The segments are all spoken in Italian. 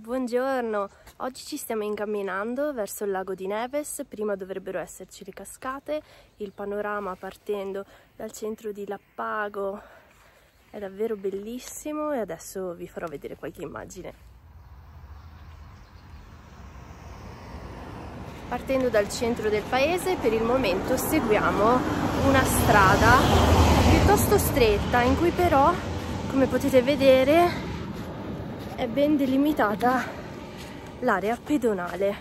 Buongiorno, oggi ci stiamo incamminando verso il lago di Neves. Prima dovrebbero esserci le cascate, il panorama partendo dal centro di Lappago è davvero bellissimo e adesso vi farò vedere qualche immagine. Partendo dal centro del paese, per il momento seguiamo una strada piuttosto stretta in cui però, come potete vedere, è ben delimitata l'area pedonale.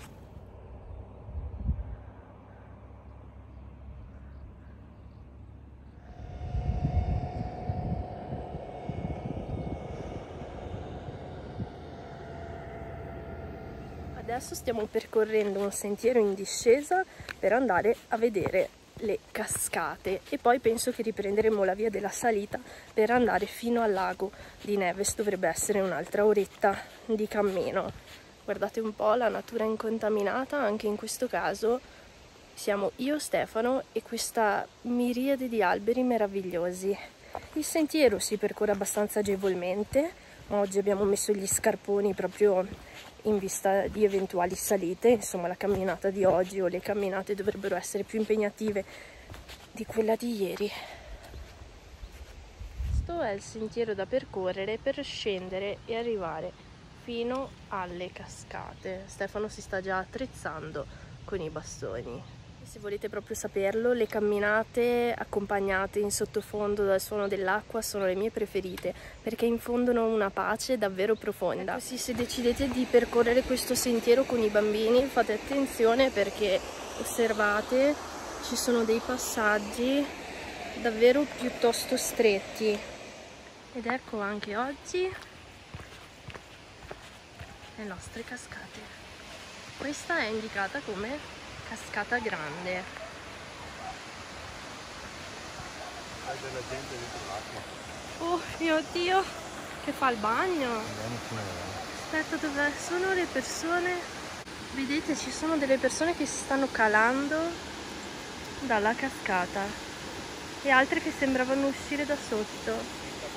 Adesso stiamo percorrendo un sentiero in discesa per andare a vedere le cascate e poi penso che riprenderemo la via della salita per andare fino al lago di Neves. Dovrebbe essere un'altra oretta di cammino. Guardate un po' la natura incontaminata, anche in questo caso siamo io, Stefano e questa miriade di alberi meravigliosi. Il sentiero si percorre abbastanza agevolmente, ma oggi abbiamo messo gli scarponi proprio in vista di eventuali salite. Insomma, la camminata di oggi o le camminate dovrebbero essere più impegnative di quella di ieri. Questo è il sentiero da percorrere per scendere e arrivare fino alle cascate. Stefano si sta già attrezzando con i bastoni. Se volete proprio saperlo, le camminate accompagnate in sottofondo dal suono dell'acqua sono le mie preferite perché infondono una pace davvero profonda. Ecco, se decidete di percorrere questo sentiero con i bambini, fate attenzione perché osservate, ci sono dei passaggi davvero piuttosto stretti. Ed ecco anche oggi le nostre cascate. Questa è indicata come cascata grande. C'è della gente dentro l'acqua. Oh mio Dio, che fa il bagno. Aspetta, dov'è? Sono le persone. Vedete, ci sono delle persone che si stanno calando dalla cascata e altre che sembravano uscire da sotto.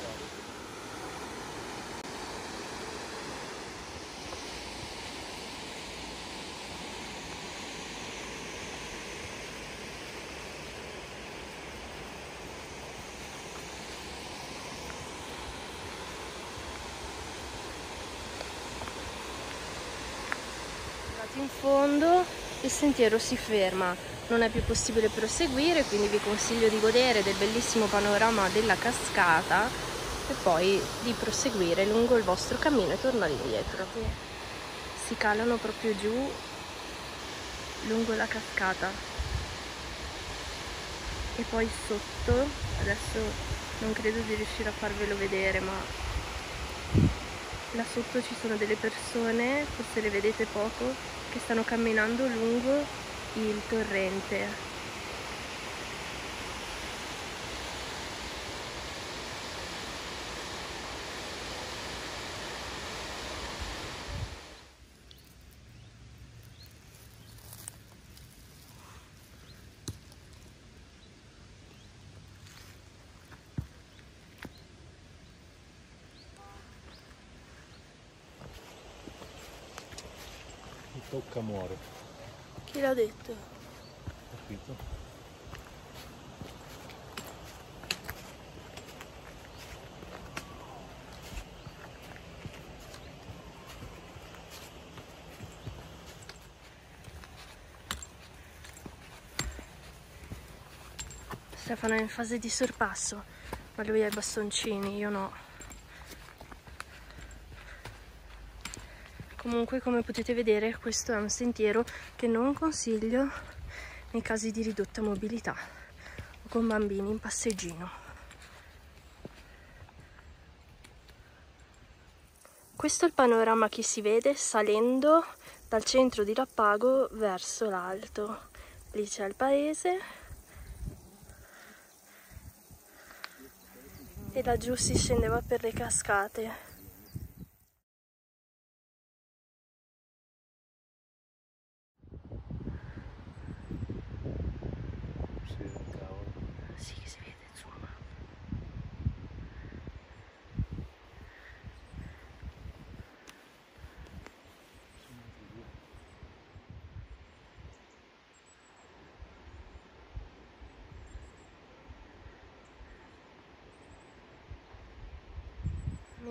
In fondo il sentiero si ferma, non è più possibile proseguire, quindi vi consiglio di godere del bellissimo panorama della cascata e poi di proseguire lungo il vostro cammino e tornare indietro. Si calano proprio giù lungo la cascata e poi sotto, adesso non credo di riuscire a farvelo vedere, ma là sotto ci sono delle persone, forse le vedete poco, che stanno camminando lungo il torrente. Chi tocca muore. Chi l'ha detto? Capito? Stefano è in fase di sorpasso, ma lui ha i bastoncini, io no. Comunque, come potete vedere, questo è un sentiero che non consiglio nei casi di ridotta mobilità o con bambini in passeggino. Questo è il panorama che si vede salendo dal centro di Lappago verso l'alto. Lì c'è il paese e laggiù si scendeva per le cascate. Sì, che si vede, insomma.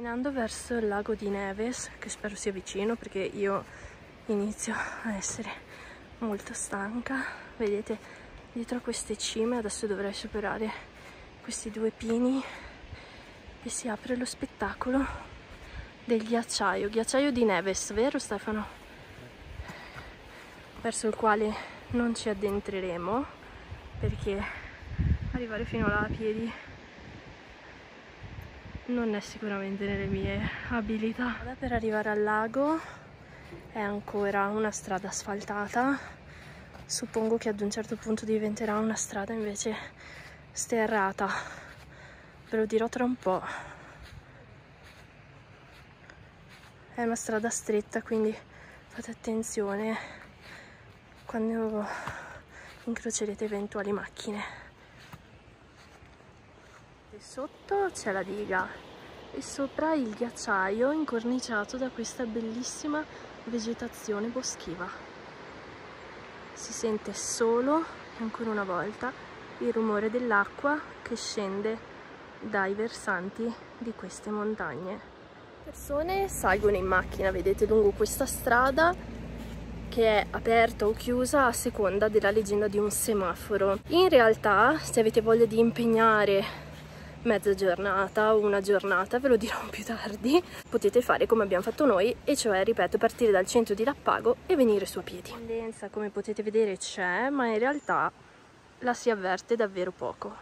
Camminando verso il lago di Neves, che spero sia vicino perché io inizio a essere molto stanca. Vedete dietro a queste cime adesso dovrei superare questi due pini e si apre lo spettacolo del ghiacciaio di Neves, vero Stefano? Verso il quale non ci addentreremo perché arrivare fino là a piedi non è sicuramente nelle mie abilità. Per arrivare al lago è ancora una strada asfaltata, suppongo che ad un certo punto diventerà una strada invece sterrata, ve lo dirò tra un po'. È una strada stretta, quindi fate attenzione quando incrocerete eventuali macchine. E sotto c'è la diga e sopra il ghiacciaio incorniciato da questa bellissima vegetazione boschiva. Si sente solo, e ancora una volta, il rumore dell'acqua che scende dai versanti di queste montagne. Persone salgono in macchina, vedete, lungo questa strada che è aperta o chiusa a seconda della legenda di un semaforo. In realtà, se avete voglia di impegnare mezza giornata o una giornata, ve lo dirò più tardi, potete fare come abbiamo fatto noi, e cioè, ripeto, partire dal centro di Lappago e venire su a piedi. La tendenza, come potete vedere, c'è, ma in realtà la si avverte davvero poco.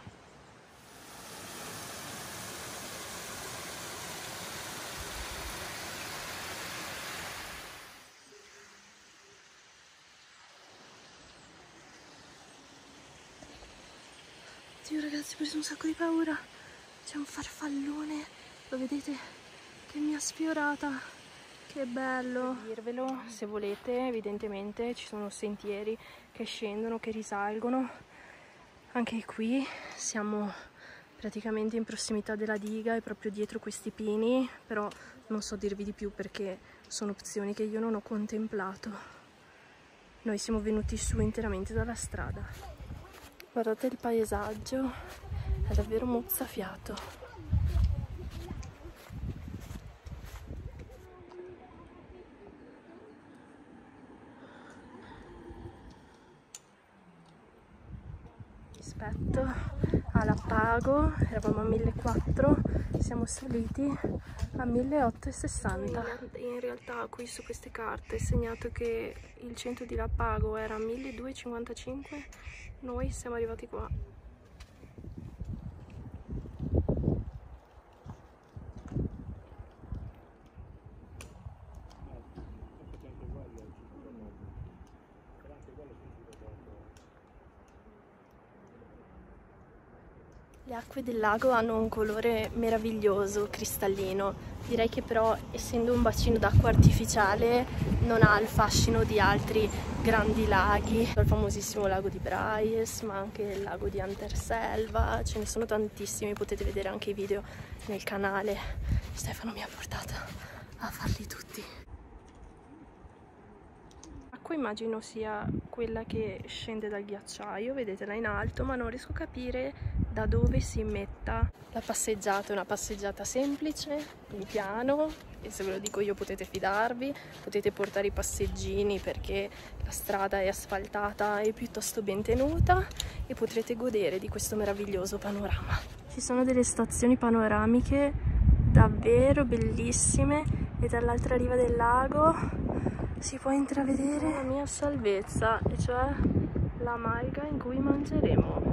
Dio ragazzi, ho preso un sacco di paura. C'è un farfallone, lo vedete, che mi ha sfiorata. Che bello! Per dirvelo, se volete, evidentemente ci sono sentieri che scendono, che risalgono. Anche qui siamo praticamente in prossimità della diga e proprio dietro questi pini, però non so dirvi di più perché sono opzioni che io non ho contemplato. Noi siamo venuti su interamente dalla strada. Guardate il paesaggio, è davvero mozzafiato. Rispetto a Lappago eravamo a 1.400, siamo saliti a 1.860. In realtà qui su queste carte è segnato che il centro di Lappago era a 1.255, noi siamo arrivati qua. Le acque del lago hanno un colore meraviglioso, cristallino. Direi che però, essendo un bacino d'acqua artificiale, non ha il fascino di altri grandi laghi. Il famosissimo lago di Braies, ma anche il lago di Anterselva, ce ne sono tantissimi, potete vedere anche i video nel canale. Stefano mi ha portata a farli tutti. L'acqua immagino sia quella che scende dal ghiacciaio, vedete là in alto, ma non riesco a capire da dove si immetta. La passeggiata è una passeggiata semplice, in piano, e se ve lo dico io potete fidarvi, potete portare i passeggini perché la strada è asfaltata e piuttosto ben tenuta e potrete godere di questo meraviglioso panorama. Ci sono delle stazioni panoramiche davvero bellissime e dall'altra riva del lago si può intravedere la mia salvezza, e cioè la malga in cui mangeremo.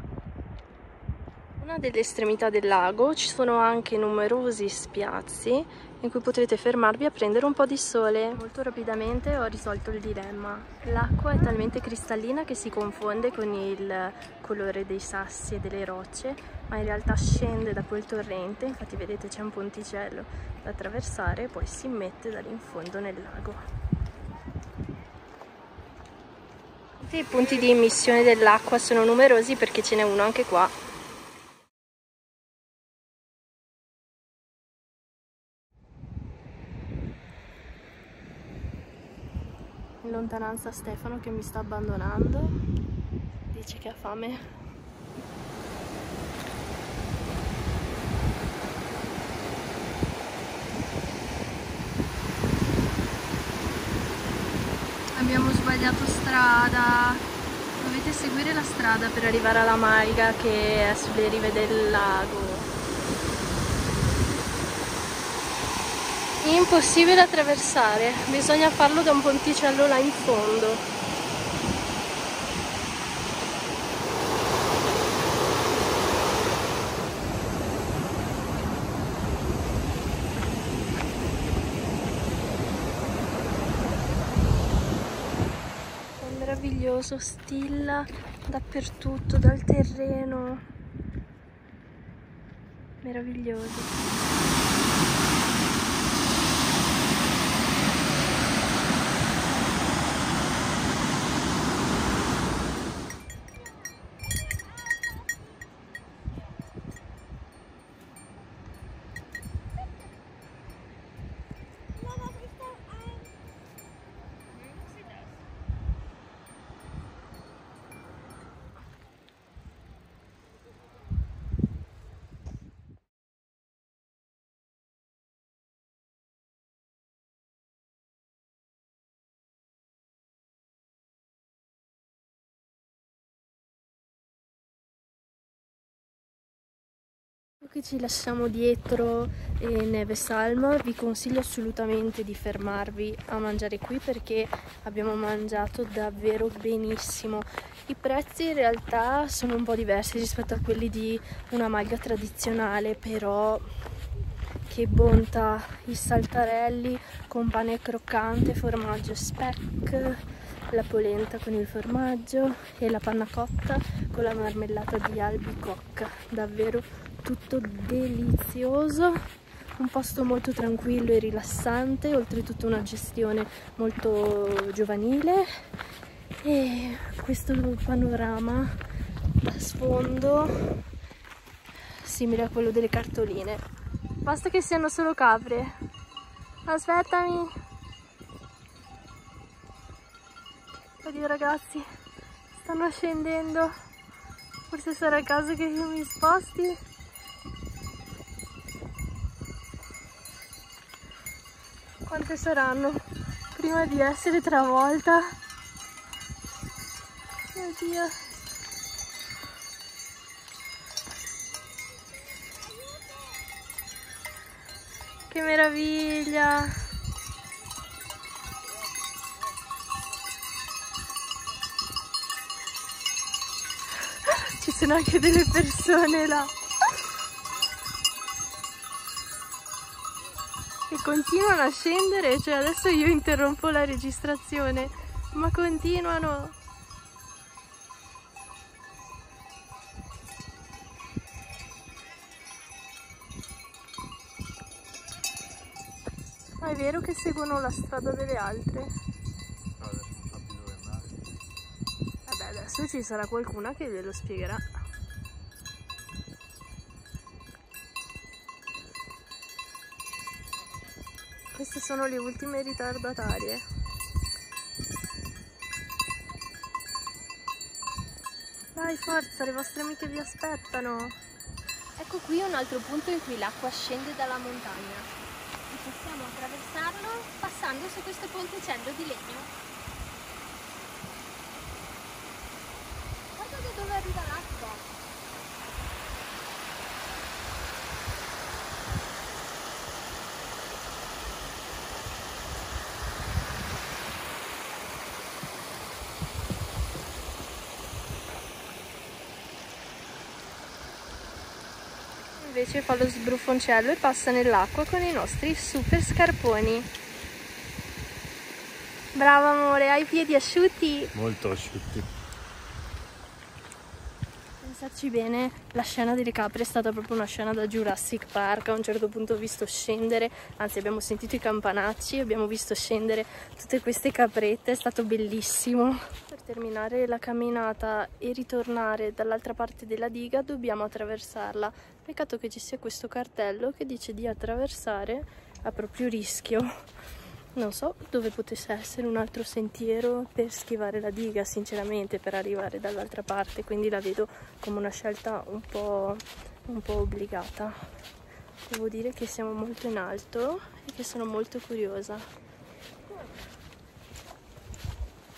Una delle estremità del lago ci sono anche numerosi spiazzi in cui potrete fermarvi a prendere un po' di sole. Molto rapidamente ho risolto il dilemma. L'acqua è talmente cristallina che si confonde con il colore dei sassi e delle rocce, ma in realtà scende da quel torrente, infatti vedete c'è un ponticello da attraversare e poi si immette da lì in fondo nel lago. I punti di immissione dell'acqua sono numerosi perché ce n'è uno anche qua. In lontananza Stefano che mi sta abbandonando, dice che ha fame. abbiamo sbagliato strada. Dovete seguire la strada per arrivare alla Malga che è sulle rive del lago. Impossibile attraversare, bisogna farlo da un ponticello là in fondo. Meraviglioso, stilla dappertutto, dal terreno, meraviglioso. Qui ci lasciamo dietro Neve Salma, vi consiglio assolutamente di fermarvi a mangiare qui perché abbiamo mangiato davvero benissimo. I prezzi in realtà sono un po' diversi rispetto a quelli di una Malga tradizionale, però che bontà, i saltarelli con pane croccante, formaggio speck, la polenta con il formaggio e la panna cotta con la marmellata di albicocca, davvero tutto delizioso, un posto molto tranquillo e rilassante, oltretutto una gestione molto giovanile e questo panorama da sfondo simile a quello delle cartoline. Basta che siano solo capre. Aspettami. Oddio ragazzi, stanno scendendo. Forse sarà il caso che io mi sposti. Quante saranno prima di essere travolta? Oddio. Che meraviglia! Ci sono anche delle persone là. Che continuano a scendere, cioè adesso io interrompo la registrazione, ma continuano. Ma è vero che seguono la strada delle altre? Vabbè, adesso ci sarà qualcuna che glielo spiegherà. Queste sono le ultime ritardatarie. Dai, forza, le vostre amiche vi aspettano. Ecco qui un altro punto in cui l'acqua scende dalla montagna. E possiamo attraversarlo passando su questo ponticello di legno. Guarda da dove arriva l'acqua. Invece fa lo sbruffoncello e passa nell'acqua con i nostri super scarponi. Brava amore, hai i piedi asciutti? Molto asciutti. Pensarci bene, la scena delle capre è stata proprio una scena da Jurassic Park. A un certo punto ho visto scendere, anzi abbiamo sentito i campanacci, abbiamo visto scendere tutte queste caprette, è stato bellissimo. Per terminare la camminata e ritornare dall'altra parte della diga dobbiamo attraversarla. Peccato che ci sia questo cartello che dice di attraversare a proprio rischio. Non so dove potesse essere un altro sentiero per schivare la diga, sinceramente, per arrivare dall'altra parte, quindi la vedo come una scelta un po' obbligata. Devo dire che siamo molto in alto e che sono molto curiosa.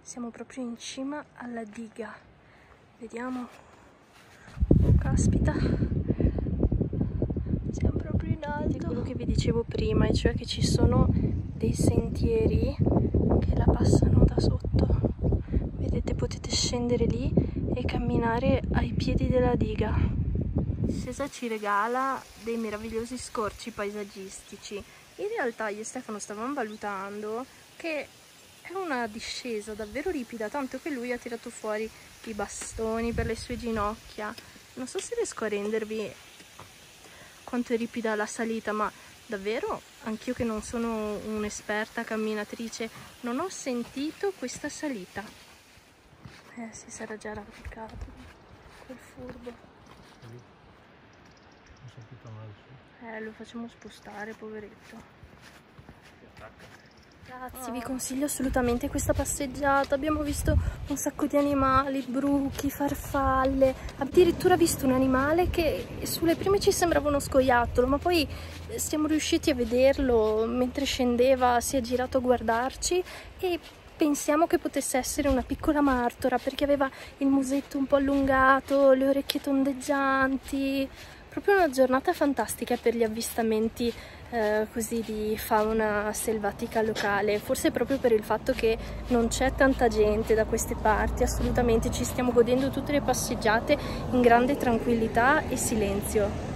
Siamo proprio in cima alla diga. Vediamo. Oh, caspita. Siamo proprio in alto. È quello che vi dicevo prima, e cioè che ci sono dei sentieri che la passano da sotto. Vedete, potete scendere lì e camminare ai piedi della diga. L'ascesa ci regala dei meravigliosi scorci paesaggistici. In realtà io e Stefano stavamo valutando che è una discesa davvero ripida, tanto che lui ha tirato fuori i bastoni per le sue ginocchia. Non so se riesco a rendervi quanto è ripida la salita, ma davvero anch'io, che non sono un'esperta camminatrice, non ho sentito questa salita. Si sarà già arrampicato quel furbo. Non sono tutta male su. Lo facciamo spostare, poveretto. Ragazzi, vi consiglio assolutamente questa passeggiata. Abbiamo visto un sacco di animali, bruchi, farfalle. Addirittura visto un animale che sulle prime ci sembrava uno scoiattolo, ma poi siamo riusciti a vederlo mentre scendeva, si è girato a guardarci e pensiamo che potesse essere una piccola martora, perché aveva il musetto un po' allungato, le orecchie tondeggianti. Proprio una giornata fantastica per gli avvistamenti così di fauna selvatica locale, forse proprio per il fatto che non c'è tanta gente da queste parti. Assolutamente ci stiamo godendo tutte le passeggiate in grande tranquillità e silenzio.